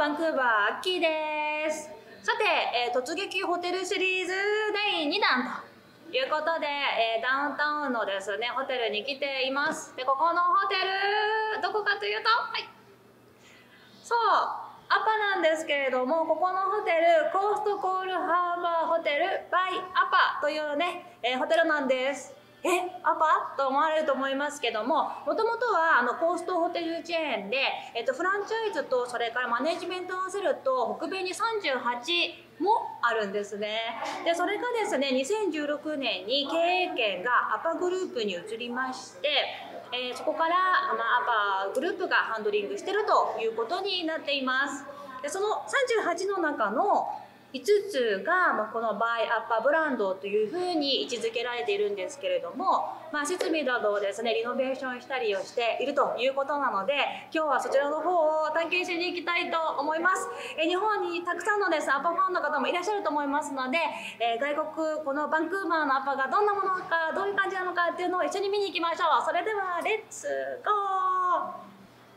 バンクーバーアッキーです。さて、突撃ホテルシリーズ第2弾ということで、ダウンタウンのですね、ホテルに来ています。で、ここのホテル、どこかというと、はい。そう、アパなんですけれども、ここのホテル、コーストコールハーバーホテルバイアパというね、ホテルなんです。アパと思われると思いますけども、もともとはコーストホテルチェーンで、フランチャイズとそれからマネジメントを合わせると北米に38もあるんですね。でそれがですね、2016年に経営権がアパグループに移りまして、そこから、アパグループがハンドリングしているということになっています。でその38の中の5つがこのバイアッパブランドというふうに位置づけられているんですけれども、設備などをですねリノベーションしたりをしているということなので、今日はそちらの方を探検しに行きたいと思います。日本にたくさんのですねアパファンの方もいらっしゃると思いますので、外国このバンクーバーのアパがどんなものかどういう感じなのかっていうのを一緒に見に行きましょう。それではレッツゴー。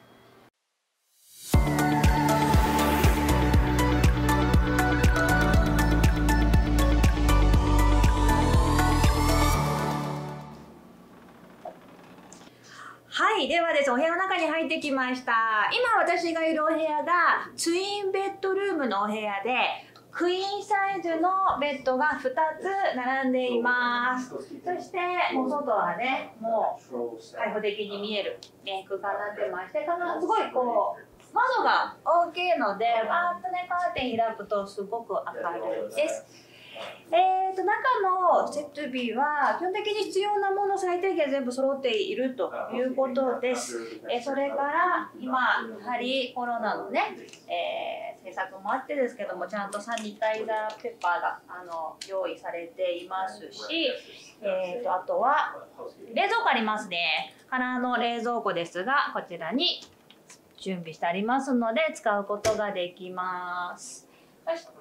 はい、ではですね、お部屋の中に入ってきました。今私がいるお部屋がツインベッドルームのお部屋で、クイーンサイズのベッドが2つ並んでいます。そしてもう外はね、もう開放的に見える、空間になってまして、すごいこう窓が大きいので、バーッとねカーテン開くとすごく明るいです。中の設備は基本的に必要なもの最低限全部揃っているということです。それから今やはりコロナのね、政策もあってですけども、ちゃんとサニタイザーペッパーが用意されていますし、あとは冷蔵庫ありますね。空の冷蔵庫ですが、こちらに準備してありますので使うことができます。そして、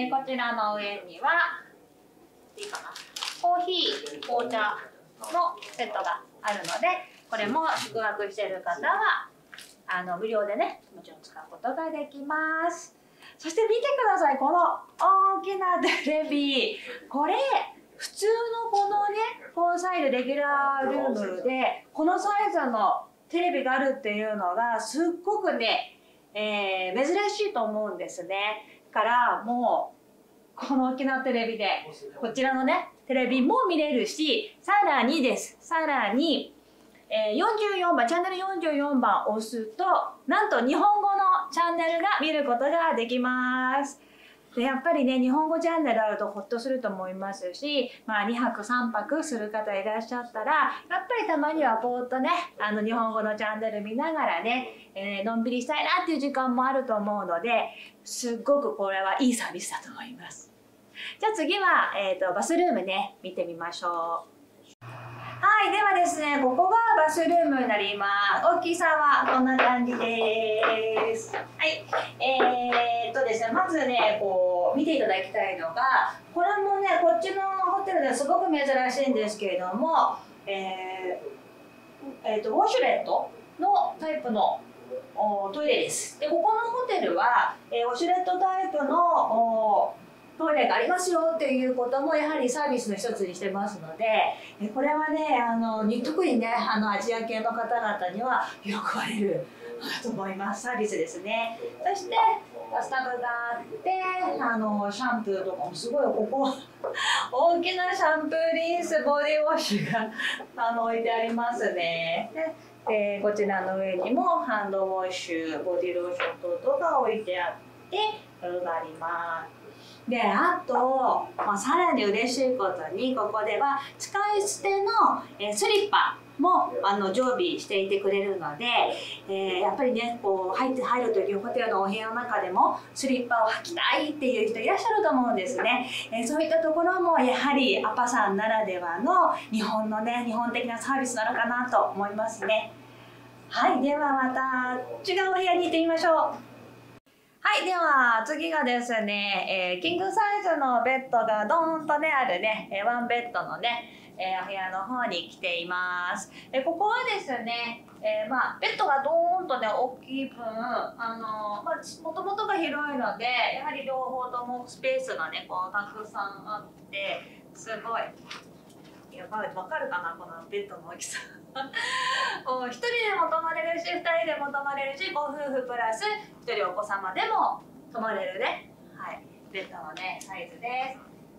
こちらの上にはいいかな、コーヒー、紅茶のセットがあるので、これも宿泊している方は無料でね、もちろん使うことができます。そして見てください、この大きなテレビ。これ普通のこのね、4サイズレギュラールームでこのサイズのテレビがあるっていうのがすっごくね、珍しいと思うんですね。からもうこの大きなテレビでこちらのねテレビも見れるし、さらに44番チャンネル44番を押すと、なんと日本語のチャンネルが見ることができます。でやっぱりね、日本語チャンネルあるとホッとすると思いますし、2泊3泊する方いらっしゃったら、やっぱりたまにはぼーっとね日本語のチャンネル見ながらね、のんびりしたいなっていう時間もあると思うので、すっごくこれはいいサービスだと思います。じゃあ次は、バスルームね見てみましょう。はい、ではですね、ここがバスルームになります。大きさはこんな感じです。はい、ですね、まずね、こう見ていただきたいのが、これもね、こっちのホテルですごく珍しいんですけれども、ウォシュレットのタイプのトイレです。でここのホテルは、ウォシュレットタイプのトイレがありますよっていうこともやはりサービスの一つにしてますので、これはね特にねアジア系の方々には喜ばれると思います。サービスですね。そしてバスタブがあって、シャンプーとかもすごい、ここ大きなシャンプーリンスボディウォッシュが置いてありますね。でこちらの上にもハンドウォッシュ、ボディローション等々が置いてあってこれがあります。であと、さらに嬉しいことに、ここでは使い捨てのスリッパも常備していてくれるので、やっぱりねこう入る時ホテルのお部屋の中でもスリッパを履きたいっていう人いらっしゃると思うんですね。そういったところもやはりアパさんならではの日本的なサービスなのかなと思いますね。はい、ではまた違うお部屋に行ってみましょう。はい、では次がですね、キングサイズのベッドがドーンとねあるね、ワンベッドのね、お部屋の方に来ています。ここはですね、ベッドがドーンとね大きい分、もともとがごい広いので、やはり両方ともスペースがねこうたくさんあって、すごい。わかるかな、このベッドの大きさ。もう1人でも泊まれるし、2人でも泊まれるし、ご夫婦プラス1人お子様でも泊まれるね、はい、ベッドのねサイズです。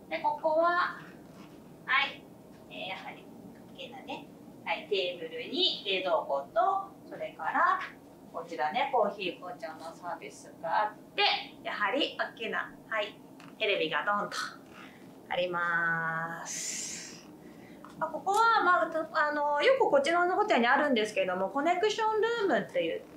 でここははい、やはり大きなね、はい、テーブルに冷蔵庫と、それからこちらねコーヒー紅茶のサービスがあって、やはり大きな、はい、テレビがドンとあります。ここは、よくこちらのホテルにあるんですけれども、コネクションルームって言って、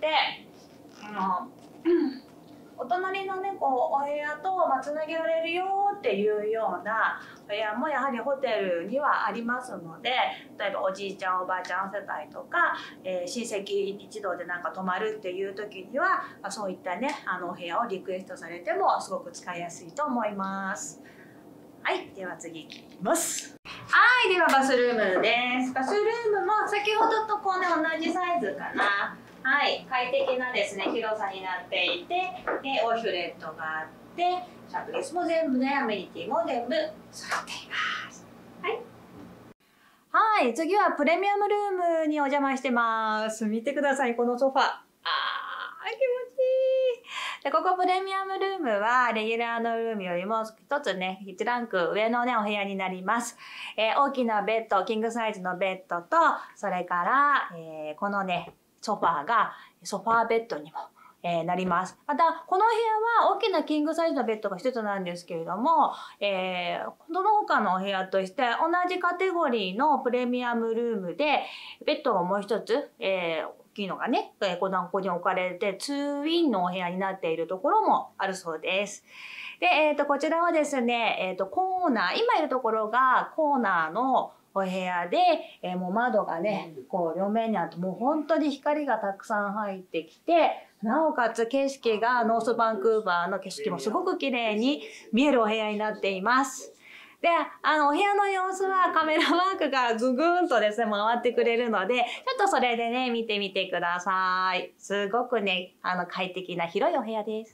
お隣のねこうお部屋とつなげられるよっていうような部屋もやはりホテルにはありますので、例えばおじいちゃんおばあちゃん世帯とか、親戚一同でなんか泊まるっていう時には、そういったねお部屋をリクエストされてもすごく使いやすいと思います。はい、では次いきます。はい、ではバスルームです。バスルームも先ほどとこうね同じサイズかな。はい、快適なですね広さになっていて、ウォシュレットがあって、シャンプレスも全部ねアメニティも全部揃っています。はい。はい、次はプレミアムルームにお邪魔してます。見てください、このソファー。気持ちいい。でここプレミアムルームはレギュラーのルームよりも一つね1ランク上のねお部屋になります。大きなベッド、キングサイズのベッドと、それから、このねソファーがソファーベッドにも、なります。またこの部屋は大きなキングサイズのベッドが一つなんですけれども、その他のお部屋として同じカテゴリーのプレミアムルームでベッドがもう一つ、大きいのがねここに置かれて2ウィンのお部屋になっているところもあるそうです。で、こちらはですね、コーナー、今いるところがコーナーのお部屋で、もう窓がねこう両面にあって、もう本当に光がたくさん入ってきて、なおかつ景色がノースバンクーバーの景色もすごく綺麗に見えるお部屋になっています。で、お部屋の様子はカメラワークがぐぐんとですね回ってくれるので、ちょっとそれでね見てみてください。すごくね快適な広いお部屋です。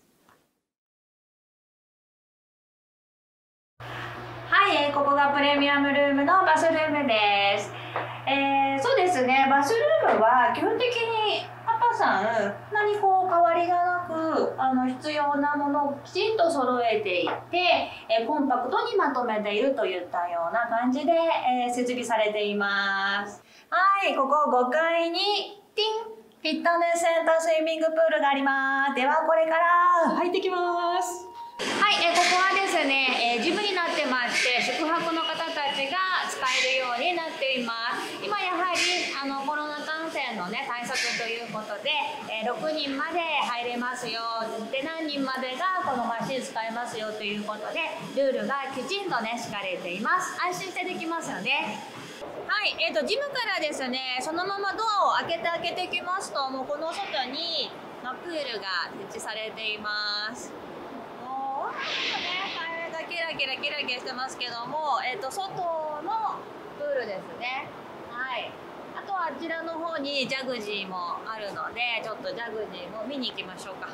はい、ここがプレミアムルームのバスルームです。そうですね、バスルームは基本的にパパさん何こう変わりがなく必要なものをきちんと揃えていて、コンパクトにまとめているといったような感じで、設備されています。はい、ここ5階にティンフィットネスセンタースイミングプールがあります。ではこれから入ってきます。はい、ここはですね、ジムになってまして、宿泊の方たちが使えるようになっています。今やはりコロナ感染のね対策ということで、6人まで入れますよ、で何人までがこのマシン使えますよということで、ルールがきちんとね敷かれています。安心してできますよね。はい、ジムからですね、そのままドアを開けてきますと、もうこの外にプールが設置されています。もうね、カエルがキラキラキラキラしてますけども、外のプールですね。はい。あとはあちらの方にジャグジーもあるので、ちょっとジャグジーも見に行きましょうか。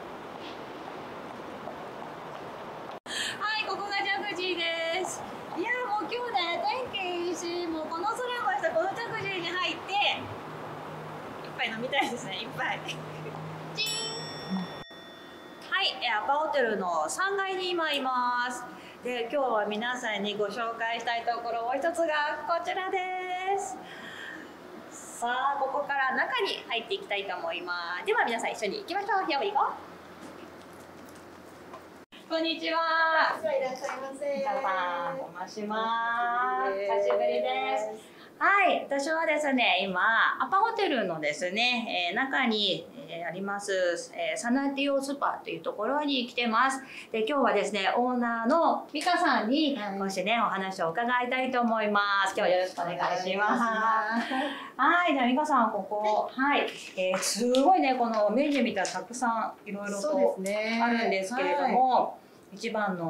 はい、ここがジャグジーです。いやもう今日ね天気いいし、もうこの空の下このジャグジーに入って一杯飲みたいですね。一杯チーン。はい、アパホテルの3階に今います。で、今日は皆さんにご紹介したいところもう一つがこちらです。さあ、ここから中に入っていきたいと思います。では皆さん一緒に行きましょう。Here we go。こんにちは。 いらっしゃいませ。 皆さん、お申します。久しぶりです。はい、私はですね、今アパホテルのですね、中に、あります、サナティオスパというところに来てます。で、今日はですね、オーナーの美香さんに少しね、お話を伺いたいと思います。今日はよろしくお願いします。はい、じゃあ美香さん、ここ、はい、すごいね、このメニュー見たらたくさんいろいろとあるんですけれども、一番の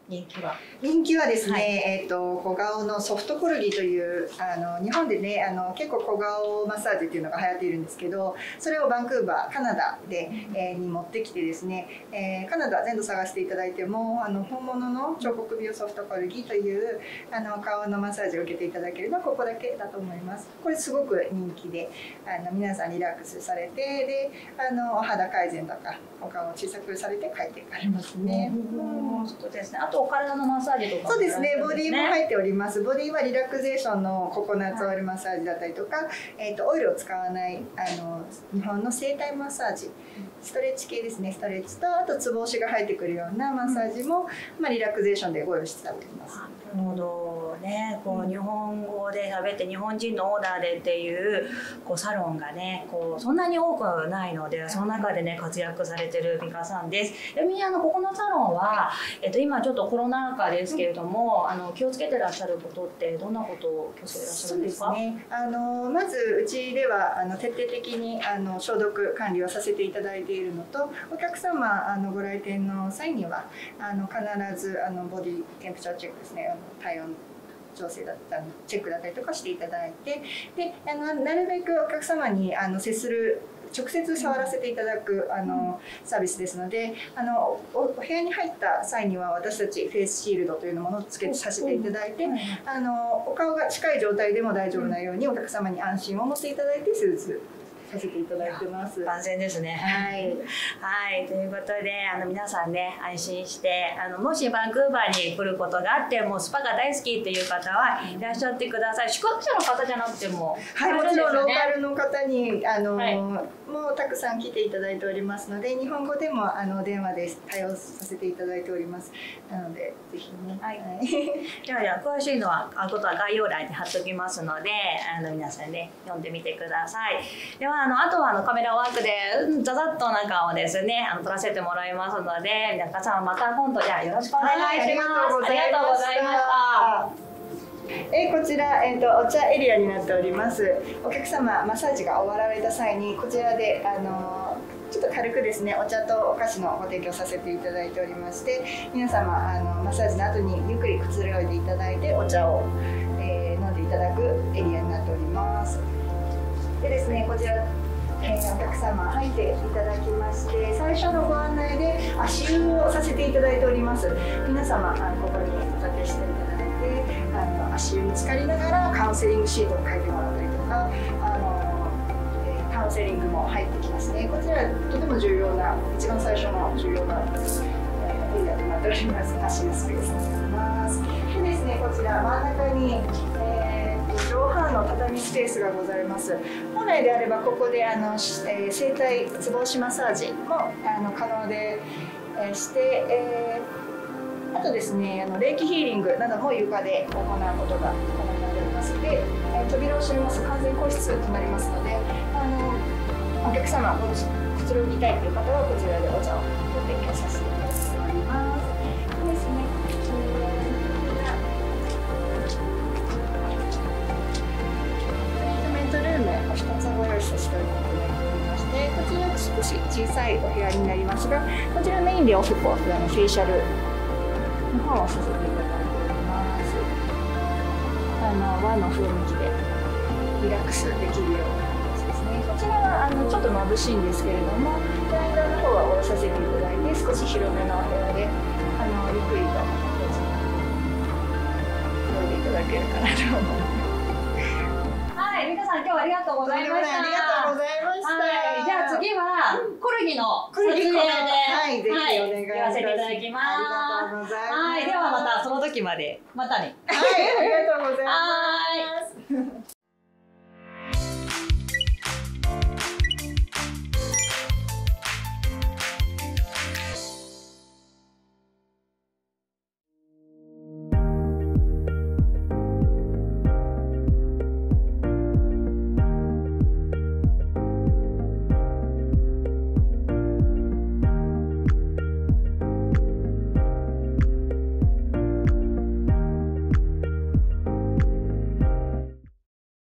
人気は？ 人気はですね、小顔のソフトコルギという日本でね結構小顔マッサージっていうのが流行っているんですけど、それをバンクーバーカナダで、に持ってきてですね、カナダ全土探していただいても本物の彫刻美容ソフトコルギという顔のマッサージを受けていただけるのはここだけだと思います。これすごく人気で皆さんリラックスされて、でお肌改善とかお顔を小さくされて帰っていかれますね。 そうですね。あとお体のマッサージとかも、 そうですね。ボディも入っております。ボディはリラクゼーションのココナッツオイルマッサージだったりとか、オイルを使わない日本の整体マッサージ、ストレッチ系ですね。ストレッチとあとツボ押しが入ってくるようなマッサージも、リラクゼーションでご用意しております。 なるほどね。こう日本語で喋って日本人のオーナーでっていうサロンがねそんなに多くないので、その中でね活躍されてる美香さんです。ちなみにここのサロンは、今ちょっとコロナ禍ですけれども、気をつけてらっしゃることってどんなことを気をつけてらっしゃるんですか？ そうですね。まずうちでは徹底的に消毒管理をさせていただいているのと、お客様ご来店の際には必ずボディテンプチャーチェックですね、体温調整だったりチェックだったりとかしていただいて、でなるべくお客様に接する直接触らせていただくサービスですので、お部屋に入った際には私たちフェイスシールドというものをつけさせていただいて、お顔が近い状態でも大丈夫なようにお客様に安心を持っていただいて施術させていただいてます。 万全ですね。はい、はい、ということで皆さんね安心してもしバンクーバーに来ることがあってもスパが大好きっていう方はいらっしゃってください。宿泊者の方じゃなくても、 はい、もちろんローカルの方にもうたくさん来ていただいておりますので、日本語でも電話で対応させていただいております。なのでぜひね。はい。 では詳しいのはことは概要欄に貼っておきますので、皆さんね読んでみてください。ではあとはカメラワークでざざっと中をですね撮らせてもらいますので、皆さんまた今度じゃあよろしくお願いします。ありがとうございました。 こちら、お茶エリアになっております。お客様マッサージが終わられた際にこちらでちょっと軽くですねお茶とお菓子のご提供させていただいておりまして、皆様マッサージの後にゆっくりくつろいでいただいてお茶を、飲んでいただくエリアになっております。でですね、こちらお客様入っていただきまして、最初のご案内で足湯をさせていただいております。皆様ここにお立てしていただいて足湯に浸かりながらカウンセリングシートを書いてもらったりとかカウンセリングも入ってきますね。こちらとても重要な一番最初の重要なエリアとなっております。足湯スペースになります。でですね、こちら真ん中に上半の畳スペースがございます。本来であればここで整体ツボ押しマッサージも可能でして、あとですねレイキヒーリングなども床で行うことが可能になっておりますので、扉を閉めますと完全個室となりますので、お客様くつろぎたいという方はこちらでお茶をご提供させていただいております。ですね。2つご用意させていただいておりまして、こちら少し小さいお部屋になりますが、こちらメインでフェイシャルの方をさせていただいております。和の雰囲気でリラックスできるような形ですね。こちらはちょっと眩しいんですけれども、ベランダの方は下ろさせていただいて、少し広めのお部屋でゆっくりと飲んでいただけるかなと思います。 美香さん、今日はありがとうございました。 ありがとうございました。 はい、じゃあ次はコルギの撮影で、 はい、ぜひお願いやらせていただきます。 ありがとうございます。 はい、ではまたその時まで、またね。 はい、ありがとうございます。